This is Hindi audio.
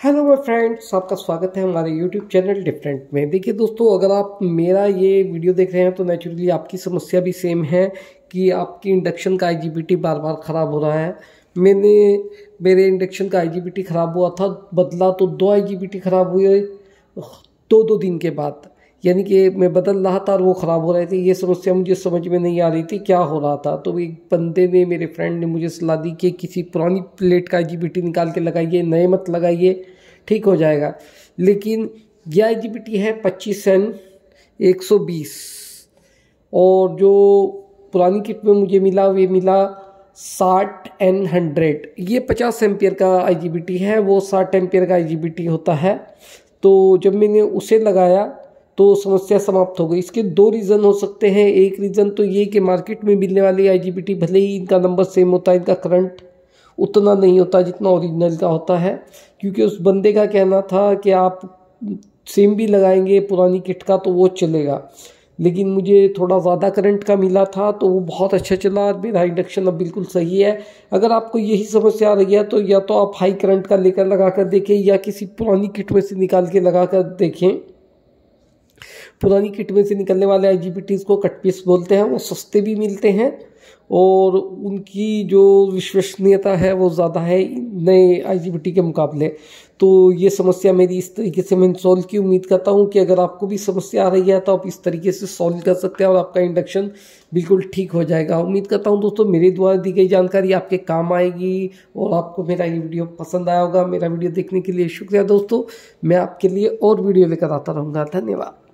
हेलो माय फ्रेंड्स, आपका स्वागत है हमारे यूट्यूब चैनल डिफरेंट में। देखिए दोस्तों, अगर आप मेरा ये वीडियो देख रहे हैं तो नेचुरली आपकी समस्या भी सेम है कि आपकी इंडक्शन का आईजीबीटी बार बार ख़राब हो रहा है। मेरे इंडक्शन का आईजीबीटी ख़राब हुआ था, बदला तो 2 आईजीबीटी ख़राब हुए 2 दिन के बाद, यानी कि मैं बदल रहा था और वो ख़राब हो रहे थे। ये समस्या मुझे समझ में नहीं आ रही थी क्या हो रहा था। तो एक बंदे ने, मेरे फ्रेंड ने मुझे सलाह दी कि किसी पुरानी प्लेट का आईजीबीटी निकाल के लगाइए, नए मत लगाइए, ठीक हो जाएगा। लेकिन यह आईजीबीटी है 25N120 और जो पुरानी किट में मुझे मिला वे मिला 60N100। ये 50 एम्पियर का आईजीबीटी है, वो 60 एम्पियर का आईजीबीटी होता है। तो जब मैंने उसे लगाया तो समस्या समाप्त हो गई। इसके 2 रीज़न हो सकते हैं। एक रीज़न तो ये कि मार्केट में मिलने वाली आईजीबीटी भले ही इनका नंबर सेम होता है, इनका करंट उतना नहीं होता जितना ओरिजिनल का होता है, क्योंकि उस बंदे का कहना था कि आप सेम भी लगाएंगे पुरानी किट का तो वो चलेगा। लेकिन मुझे थोड़ा ज़्यादा करंट का मिला था तो वो बहुत अच्छा चला। मेरा इंडक्शन अब बिल्कुल सही है। अगर आपको यही समस्या आ रही है तो या तो आप हाई करंट का लेकर लगा कर देखें या किसी पुरानी किट में से निकाल के लगा कर देखें। पुरानी किट में से निकलने वाले आईजीबीटीज़ को कट पीस बोलते हैं, वो सस्ते भी मिलते हैं और उनकी जो विश्वसनीयता है वो ज़्यादा है नए आईजीबीटी के मुकाबले। तो ये समस्या मेरी इस तरीके से मैंने सॉल्व की। उम्मीद करता हूँ कि अगर आपको भी समस्या आ रही है तो आप इस तरीके से सॉल्व कर सकते हैं और आपका इंडक्शन बिल्कुल ठीक हो जाएगा। उम्मीद करता हूँ दोस्तों मेरे द्वारा दी गई जानकारी आपके काम आएगी और आपको मेरा ये वीडियो पसंद आया होगा। मेरा वीडियो देखने के लिए शुक्रिया दोस्तों। मैं आपके लिए और वीडियो लेकर आता रहूँगा। धन्यवाद।